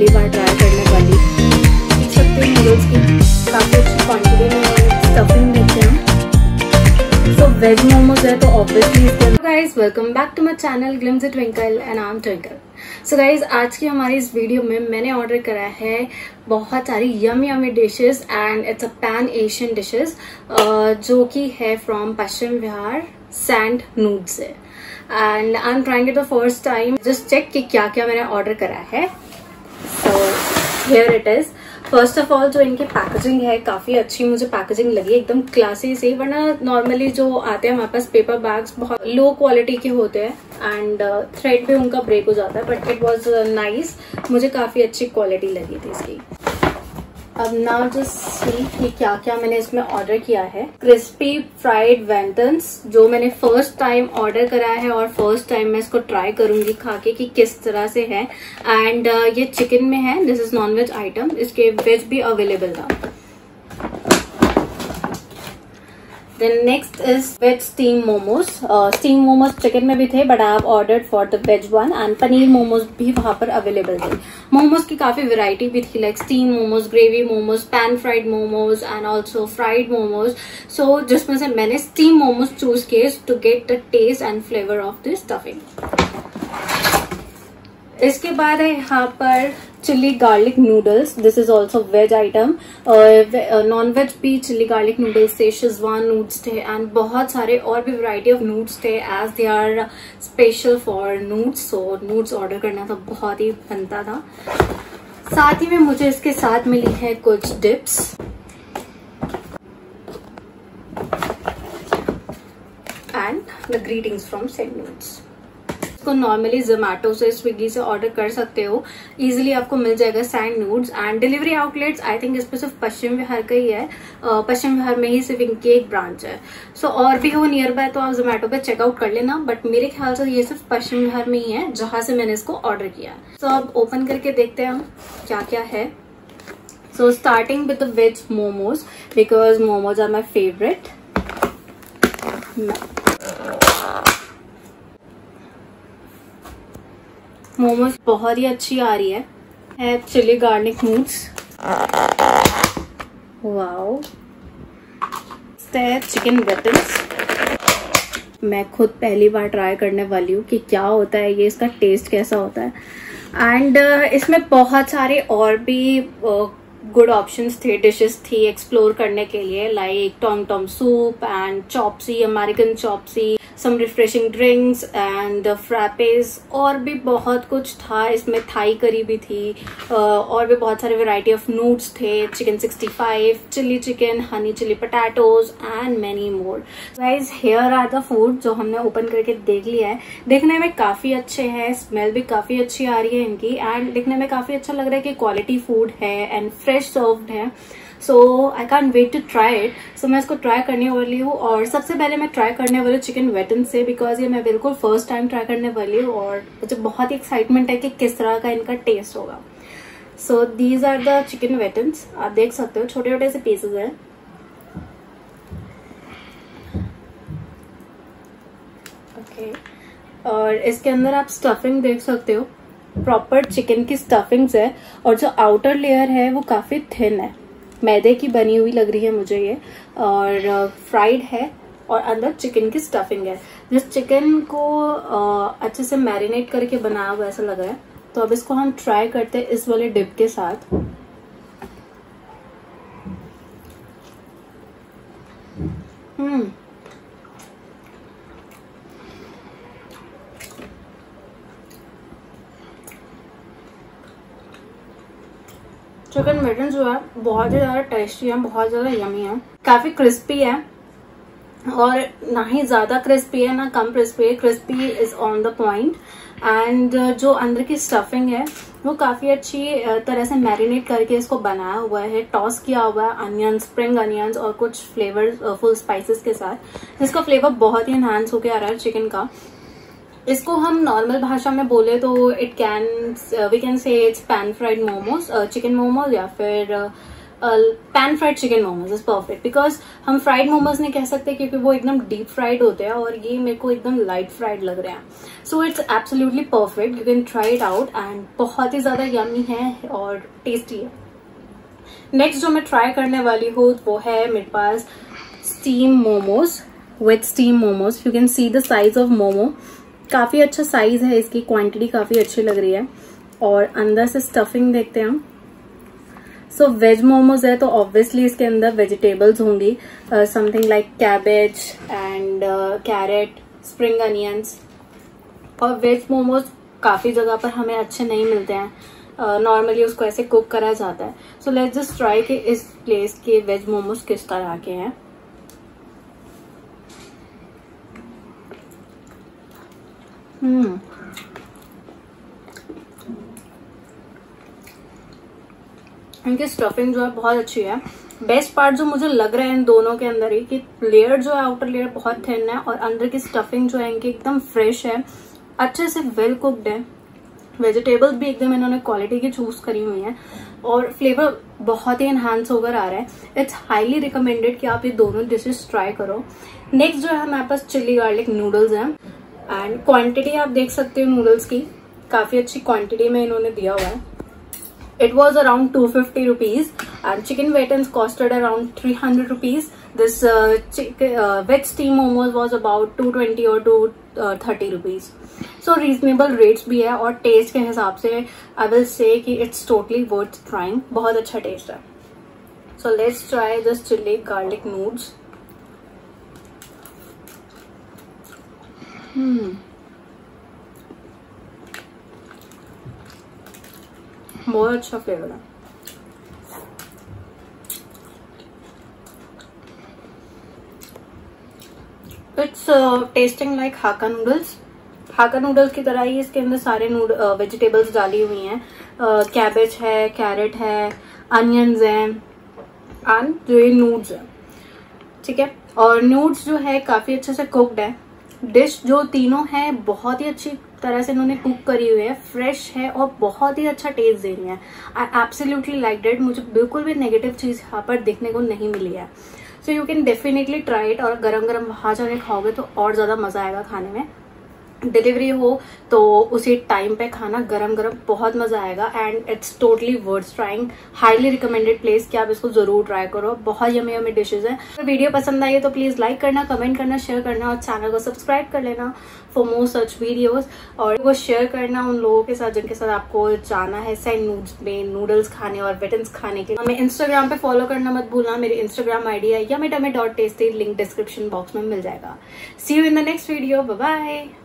पहली बार ट्राई करने वाली। देख सकते हैं नूडल्स की काफ़ी अच्छी क्वांटिटी में स्टफिंग देते हैं। सो वेज मोमोज है तो ऑब्वियसली इसके guys welcome back to my channel glimpse twinkle and I am twinkle. So guys आज की हमारी इस वीडियो में मैंने ऑर्डर करा है बहुत सारी yummy dishes and it's a pan Asian dishes जो कि है from Paschim Vihar sand nood से। And I am trying it the first time. Just check कि क्या क्या मैंने ऑर्डर करा है। So here it is. First of all जो इनकी पैकेजिंग है काफी अच्छी मुझे पैकेजिंग लगी, एकदम क्लासी सी। वरना नॉर्मली जो आते हैं हमारे पास पेपर बैग्स बहुत लो क्वालिटी के होते हैं एंड थ्रेड भी उनका ब्रेक हो जाता है, बट इट वाज नाइस। मुझे काफी अच्छी क्वालिटी लगी थी इसकी। अब नाउ जस्ट सी कि क्या क्या मैंने इसमें ऑर्डर किया है। क्रिस्पी फ्राइड वेंटन्स जो मैंने फर्स्ट टाइम ऑर्डर करा है और फर्स्ट टाइम मैं इसको ट्राई करूंगी खा के कि किस तरह से है। एंड ये चिकन में है, this is non veg item. इसके वेज भी अवेलेबल था। Then next is veg steam momos. Steam momos chicken में भी थे but I have ordered for the veg one. And paneer momos भी वहां पर अवेलेबल थे। मोमोज की काफी वैरायटी भी थी, like steam momos, gravy momos, pan fried momos and also fried momos. So जिसमें से मैंने स्टीम मोमोज चूज किए to get the taste and flavour of this stuffing. इसके बाद है यहाँ पर chilli garlic noodles. This is also veg item. Non veg भी चिल्ली गार्लिक नूडल्स थे, शेजवान नूड्स थे एंड बहुत सारे और भी वैरायटी ऑफ नूड्स थे as they are special for nudes. So noods order करना तो बहुत ही बनता था। साथ ही में मुझे इसके साथ मिली है कुछ dips and the greetings from sand noods. को नॉर्मली जोमेटो से, स्विगी से ऑर्डर कर सकते हो। इजीली आपको मिल जाएगा sand noods. And delivery outlets I think इस पे सिर्फ पश्चिम बिहार का ही है। पश्चिम बिहार में ही सिर्फ इनकी एक ब्रांच है। सो और भी हो नियर बाय तो आप जोमेटो पे चेकआउट कर लेना, बट मेरे ख्याल से ये सिर्फ पश्चिम बिहार में ही है जहां से मैंने इसको ऑर्डर किया। सो अब ओपन करके देखते हैं हम क्या क्या है। So starting with the veg momos because momos are my favourite. Momos बहुत ही अच्छी आ रही है chilli garlic noods. Wow. Chicken wontons मैं खुद पहली बार ट्राई करने वाली हूँ कि क्या होता है ये, इसका टेस्ट कैसा होता है। एंड इसमें बहुत सारे और भी गुड ऑप्शंस थे, डिशेस थी एक्सप्लोर करने के लिए, like tom tom soup and chop suey, American chop suey, some refreshing drinks and frappes और भी बहुत कुछ था इसमें। थाई करी भी थी और भी बहुत सारे वैरायटी ऑफ नूड्स थे, chicken 65, chilli chicken, honey chilli potatoes and many more. Guys here are the food जो हमने ओपन करके देख लिया है। देखने में काफी अच्छे हैं, स्मेल भी काफी अच्छी आ रही है इनकी एंड दिखने में काफी अच्छा लग रहा है कि क्वालिटी फूड है एंड फ्रेश सर्व्ड है। So I can't wait to try it. So मैं इसको ट्राई करने वाली हूँ और सबसे पहले मैं ट्राई करने वाली हूँ चिकन वेटन से, बिकॉज ये मैं बिल्कुल फर्स्ट टाइम ट्राई करने वाली हूँ और मुझे बहुत ही एक्साइटमेंट है कि किस तरह का इनका टेस्ट होगा। So these are the chicken wontons. आप देख सकते हो छोटे छोटे से पीसेज हैं। ओके और इसके अंदर आप स्टफिंग देख सकते हो, प्रॉपर चिकन की स्टफिंग्स है और जो आउटर लेयर है वो काफी थिन है, मैदे की बनी हुई लग रही है मुझे ये, और फ्राइड है और अंदर चिकन की स्टफिंग है। जिस चिकन को अच्छे से मैरिनेट करके बनाया हुआ ऐसा लग रहा है। तो अब इसको हम ट्राई करते हैं इस वाले डिप के साथ। चिकन वेटन जो है बहुत ही ज्यादा टेस्टी है, बहुत ज्यादा यमी है, काफी क्रिस्पी है और ना ही ज्यादा क्रिस्पी है ना कम क्रिस्पी है। Crispy is on the point and जो अंदर की स्टफिंग है वो काफी अच्छी तरह से मैरिनेट करके इसको बनाया हुआ है, टॉस किया हुआ है अनियंस, स्प्रिंग अनियंस और कुछ फ्लेवर फुल स्पाइसेस के साथ, जिसका फ्लेवर बहुत ही एनहांस होके आ रहा है चिकन का। इसको हम नॉर्मल भाषा में बोले तो we can say it's pan fried momos, chicken momos या फिर pan fried chicken momos is perfect, because हम फ्राइड मोमोज नहीं कह सकते क्योंकि वो एकदम डीप फ्राइड होते हैं और ये मेरे को एकदम लाइट फ्राइड लग रहे हैं. So it's absolutely perfect, you can try it out and बहुत ही ज्यादा यमी है और टेस्टी है. नेक्स्ट जो मैं ट्राई करने वाली हूँ वो है मेरे पास steam momos with steam momos. You can see the size of momo, काफी अच्छा साइज है इसकी, क्वांटिटी काफी अच्छी लग रही है. और अंदर से स्टफिंग देखते हैं हम. सो वेज मोमोज है तो ऑब्वियसली इसके अंदर वेजिटेबल्स होंगी, something like cabbage and carrot, spring onions. और वेज मोमोज काफी जगह पर हमें अच्छे नहीं मिलते हैं, नॉर्मली उसको ऐसे कुक करा जाता है. सो लेट्स जस्ट ट्राई कि इस प्लेस के वेज मोमोज किस तरह के हैं. इनकी स्टफिंग जो है बहुत अच्छी है. बेस्ट पार्ट जो मुझे लग रहा है इन दोनों के अंदर ही कि लेयर जो है, आउटर लेयर बहुत थिन है और अंदर की स्टफिंग जो है इनकी एकदम फ्रेश है, अच्छे से वेल कुक्ड है. वेजिटेबल्स भी एकदम इन्होंने क्वालिटी की चूज करी हुई है और फ्लेवर बहुत ही एनहांस होकर आ रहा है. इट्स हाईली रिकमेंडेड कि आप ये दोनों डिशेस ट्राई करो. नेक्स्ट जो है हमारे पास चिली गार्लिक नूडल्स हैं एंड क्वांटिटी आप देख सकते हो नूडल्स की, काफी अच्छी क्वांटिटी में इन्होंने दिया हुआ है. It was around 250 rupees and chicken wagons costed around 300 rupees. This veg steam momos was about 220 or 230 rupees. So reasonable rates भी है और टेस्ट के हिसाब से I will say कि it's totally worth trying. बहुत अच्छा टेस्ट है. So let's try this chili garlic noodles. बहुत अच्छा फ्लेवर है. It's tasting like hakka noodles. Hakka noodles की तरह ही इसके अंदर सारे वेजिटेबल्स डाली हुई हैं. कैबेज है, कैरेट है, अनियंस हैं एंड जो ये नूड्स है, ठीक है. और नूड्स जो है काफी अच्छे से कुक्ड है. डिश जो तीनों है बहुत ही अच्छी तरह से इन्होंने कुक करी हुई है, फ्रेश है और बहुत ही अच्छा टेस्ट दे रही है. I absolutely liked it. मुझे बिल्कुल भी नेगेटिव चीज यहाँ पर देखने को नहीं मिली है. So you can definitely try it. और गरम गरम वहां जाके खाओगे तो और ज्यादा मजा आएगा खाने में. डिलीवरी हो तो उसी टाइम पे खाना गरम गरम बहुत मजा आएगा and it's totally worth trying. Highly recommended place कि आप इसको जरूर ट्राई करो. बहुत यमी यमी डिशेज है. तो वीडियो पसंद आई है तो प्लीज लाइक करना, कमेंट करना, शेयर करना और चैनल को सब्सक्राइब कर लेना फॉर मोर सच वीडियोस. और वो शेयर करना उन लोगों के साथ जिनके साथ आपको जाना है सेंट नूड्स में नूडल्स खाने और वेटन्स खाने के. हमें इंस्टाग्राम पे फॉलो करना मत भूलना. मेरी इंस्टाग्राम आईडी है yummy.tasty. लिंक डिस्क्रिप्शन बॉक्स में मिल जाएगा. See you in the next video. Bye bye.